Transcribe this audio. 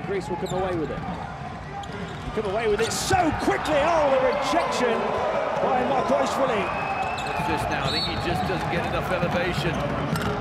Greece will come away with it. Come away with it so quickly. Oh, the rejection by Markoishvili. What's this now? I think he just doesn't get enough elevation.